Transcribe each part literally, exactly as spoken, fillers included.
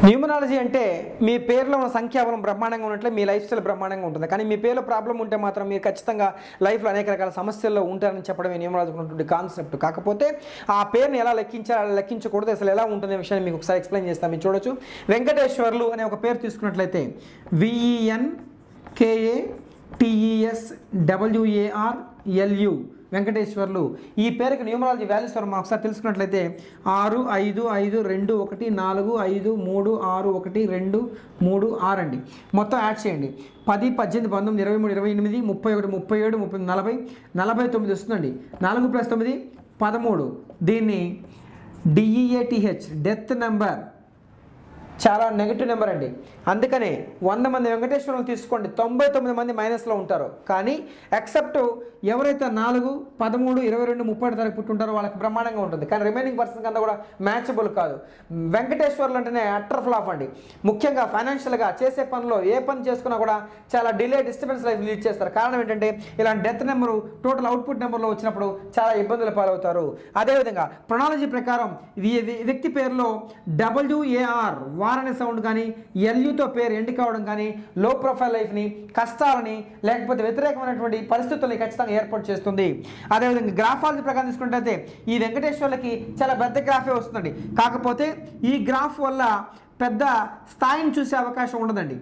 Numerology అంటే మీ పేరులో ఉన్న సంఖ్యాబలం బ్రహ్మాండంగా ఉన్నట్లే మీ లైఫ్ స్టైల్ బ్రహ్మాండంగా ఉంటుంది. కానీ మీ పేరులో ప్రాబ్లం ఉంటే మాత్రం మీరు ఖచ్చితంగా లైఫ్లో అనేక రకాల సమస్యల్లో ఉంటారని చెప్పడమే న్యూమరాలజీ ఉన్నటువంటి కాన్సెప్ట్. కాకపోతే ఆ పేరుని ఎలా లెక్కించాలి, అలా లెక్కించకూడదు, అసలు ఎలా ఉంటుందనే విషయాన్ని మీకు ఒకసారి ఎక్స్ప్లెయిన్ చేస్తాను. మీరు చూడొచ్చు, వెంకటేశ్వర్లు అనే ఒక పేరు తీసుకున్నట్లయితే V E N K A T E S W A R L U Venkateswarlu. ఈ పేరుకి న్యూమరాలజీ వాల్యూస్ మనం ఒకసారి తెలుసుకున్నట్లయితే ఆరు ఐదు ఐదు రెండు ఒకటి నాలుగు ఐదు మూడు ఆరు ఒకటి రెండు మూడు ఆరు అండి. మొత్తం యాడ్ చేయండి. పది పద్దెనిమిది పంతొమ్మిది ఇరవై మూడు ఇరవై ఎనిమిది ముప్పై ఒకటి ముప్పై ఏడు ముప్పై నలభై నలభై తొమ్మిది వస్తుందండి. నాలుగు ప్లస్ తొమ్మిది పదమూడు. దీన్ని డిఈఏటిహెచ్ డెత్ నెంబర్, చాలా నెగిటివ్ నెంబర్ అండి. అందుకనే వంద మంది వెంకటేశ్వరులు తీసుకోండి, తొంభై తొమ్మిది మంది మైనస్లో ఉంటారు. కానీ ఎక్సెప్ట్ ఎవరైతే నాలుగు పదమూడు ఇరవై రెండు ముప్పై తారీఖు పుట్టుంటారో వాళ్ళకి బ్రహ్మాండంగా ఉంటుంది. కానీ రిమైనింగ్ పర్సన్స్ అంతా కూడా మ్యాచబుల్ కాదు. వెంకటేశ్వర్లు అంటేనే అట్టర్ ఫ్లాప్ అండి. ముఖ్యంగా ఫైనాన్షియల్గా చేసే పనిలో ఏ పని చేసుకున్నా కూడా చాలా డిలే డిస్టర్బెన్స్ లైఫ్ లీడ్ చేస్తారు. కారణం ఏంటంటే ఇలాంటి డెత్ నెంబరు టోటల్ అవుట్పుట్ నెంబర్లో వచ్చినప్పుడు చాలా ఇబ్బందుల పాలవుతారు. అదేవిధంగా ప్రొనాలజీ ప్రకారం వ్యక్తి పేరులో డబ్ల్యూఏఆర్ వార్ అనే సౌండ్ కానీ, ఎల్యుతో పేరు ఎండ్ కావడం కానీ లో ప్రొఫైల్ లైఫ్ని, కష్టాలని, లేకపోతే వ్యతిరేకమైనటువంటి పరిస్థితుల్ని ఖచ్చితంగా ఏర్పాటు చేస్తుంది. అదేవిధంగా గ్రాఫాలజీ ప్రకారం తీసుకున్నట్లయితే ఈ వెంకటేశ్వర్లకి చాలా పెద్ద గ్రాఫే వస్తుందండి. కాకపోతే ఈ గ్రాఫ్ వల్ల పెద్ద స్థాయిని చూసే అవకాశం ఉండదండి.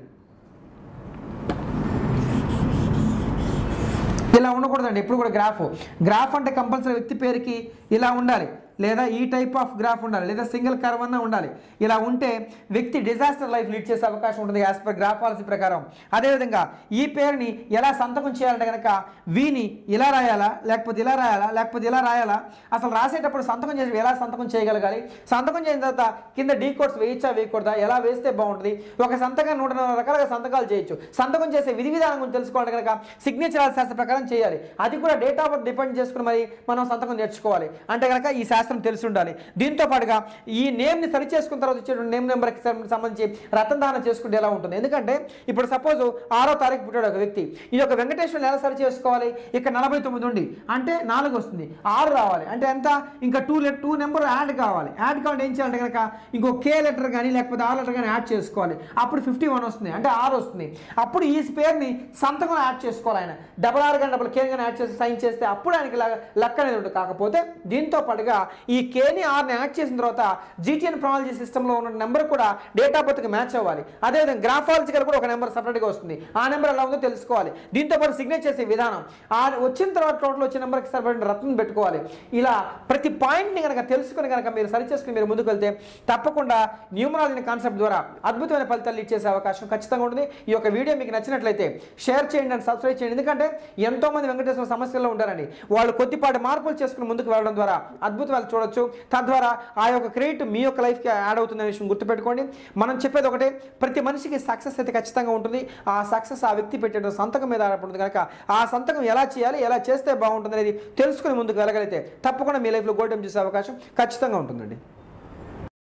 ఇలా ఉండకూడదండి ఎప్పుడు కూడా. గ్రాఫ్ గ్రాఫ్ అంటే కంపల్సరీ వ్యక్తి పేరుకి ఇలా ఉండాలి, లేదా ఈ టైప్ ఆఫ్ గ్రాఫ్ ఉండాలి, లేదా సింగిల్ కర్వ్ అన్న ఉండాలి. ఇలా ఉంటే వ్యక్తి డిజాస్టర్ లైఫ్ లీడ్ చేసే అవకాశం ఉంటుంది యాజ్ పర్ గ్రాఫాలజీ ప్రకారం. అదేవిధంగా ఈ పేరుని ఎలా సంతకం చేయాలంటే కనుక వీని ఇలా రాయాలా, లేకపోతే ఇలా రాయాలా, లేకపోతే ఇలా రాయాలా, అసలు రాసేటప్పుడు సంతకం చేసి ఎలా సంతకం చేయగలగాలి, సంతకం చేసిన తర్వాత కింద డీ కోడ్స్ వేయించా వేయకూడదా, ఎలా వేస్తే బాగుంటుంది, ఒక సంతకం నూట నలభై రకాలుగా సంతకాలు చేయొచ్చు. సంతకం చేసే విధి విధానం గురించి తెలుసుకోవాలంటే కనుక సిగ్నేచర్ శాస్త్ర ప్రకారం చేయాలి. అది కూడా డేట్ ఆఫ్ బర్త్ డిపెండ్ చేసుకుని మరి మనం సంతకం నేర్చుకోవాలి. అంటే కనుక ఈ శాస్త్రం తెలిసి ఉండాలి. దీంతో పాటుగా ఈ నేమ్ని సరి చేసుకున్న తర్వాత వచ్చేటువంటి నేమ్ నెంబర్కి సంబంధించి రతనదానం చేసుకుంటే ఎలా ఉంటుంది. ఎందుకంటే ఇప్పుడు సపోజ్ ఆరో తారీఖు పుట్టాడు ఒక వ్యక్తి, ఈ యొక్క వెంకటేశ్వరుని ఎలా సరి చేసుకోవాలి, ఇక్కడ నలభై తొమ్మిది ఉండి అంటే నాలుగు వస్తుంది, ఆరు రావాలి అంటే ఎంత, ఇంకా టూ లెట్ టూ నెంబర్ యాడ్ కావాలి. యాడ్ కావాలంటే ఏం చేయాలంటే కనుక ఇంకో కే లెటర్ కానీ లేకపోతే ఆర్ లెటర్ కానీ యాడ్ చేసుకోవాలి. అప్పుడు ఫిఫ్టీ వన్ వస్తుంది, అంటే ఆరు వస్తుంది. అప్పుడు ఈ పేరుని సంతకం యాడ్ చేసుకోవాలి. ఆయన డబల్ ఆర్ కానీ డబల్ కే కానీ యాడ్ చేసి సైన్ చేస్తే అప్పుడు ఆయనకి లక్ అనేది ఉంటుంది. కాకపోతే దీంతో పాటుగా ఈ కేని ఆర్ని యాడ్ చేసిన తర్వాత జీటీఎన్ ప్రొనాలజీ సిస్టంలో ఉన్న నెంబర్ కూడా డేట్ ఆఫ్ బర్త్కి మ్యాచ్ అవ్వాలి. అదేవిధంగా గ్రాఫాలజికల్ కూడా ఒక నెంబర్ సపరేట్గా వస్తుంది. ఆ నెంబర్ ఎలా ఉందో తెలుసుకోవాలి. దీంతో పాటు సిగ్నేచర్ చేసే విధానం, ఆ వచ్చిన తర్వాత టోటల్ వచ్చిన నెంబర్కి సరిపడిన రత్నం పెట్టుకోవాలి. ఇలా ప్రతి పాయింట్ని కనుక తెలుసుకుని కనుక మీరు సరి చేసుకుని మీరు ముందుకు వెళ్తే తప్పకుండా న్యూమరాలజీ కాన్సెప్ట్ ద్వారా అద్భుతమైన ఫలితాలు ఇచ్చేసే అవకాశం ఖచ్చితంగా ఉంటుంది. ఈ యొక్క వీడియో మీకు నచ్చినట్లయితే షేర్ చేయండి అండ్ సబ్స్క్రైబ్ చేయండి. ఎందుకంటే ఎంతోమంది వెంకటేశ్వర సమస్యల్లో ఉంటారండి. వాళ్ళు కొద్దిపాటి మార్పులు చేసుకుని ముందుకు వెళ్ళడం ద్వారా అద్భుతాలు చూడొచ్చు. తద్వారా ఆ యొక్క క్రెడిట్ మీ యొక్క లైఫ్కి యాడ్ అవుతున్న విషయం గుర్తుపెట్టుకోండి. మనం చెప్పేది ఒకటే, ప్రతి మనిషికి సక్సెస్ అయితే ఖచ్చితంగా ఉంటుంది. ఆ సక్సెస్ ఆ వ్యక్తి పెట్టే సంతకం మీద ఆధారపడుతుంది. కనుక ఆ సంతకం ఎలా చేయాలి, ఎలా చేస్తే బాగుంటుంది అనేది తెలుసుకుని ముందుకు వెళ్ళగలిగితే తప్పకుండా మీ లైఫ్లో గోల్డెన్ చూసే అవకాశం ఖచ్చితంగా ఉంటుందండి.